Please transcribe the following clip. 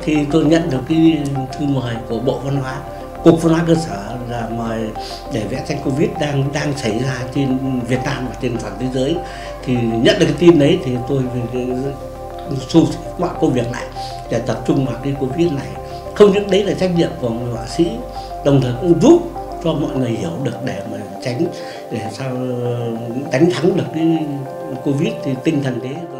thì tôi nhận được cái thư mời của Bộ Văn hóa, Cục Văn hóa Cơ sở là mời để vẽ tranh Covid đang xảy ra trên Việt Nam và trên toàn thế giới. Thì nhận được cái tin đấy thì tôi thu mọi công việc lại để tập trung vào cái Covid này. Không những đấy là trách nhiệm của người họa sĩ, đồng thời cũng giúp cho mọi người hiểu được để mà tránh, để sao đánh thắng được cái Covid thì tinh thần thế.